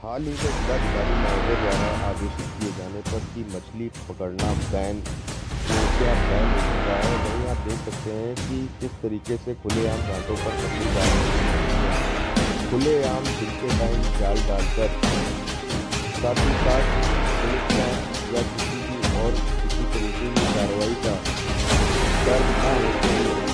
हाल ही में जिलाधिकारी महोदय द्वारा आदेशित किए जाने पर कि मछली पकड़ना बैन हो क्या बैन हो चुका है। वहीं आप देख सकते हैं कि किस तरीके से खुलेआम घाटों पर मछली डाल खुलेआम दिन के टाइम जाल डालकर साथ ही साथ पुलिस का या किसी भी और किसी तरीके की कार्रवाई का दर्ज न होते हुए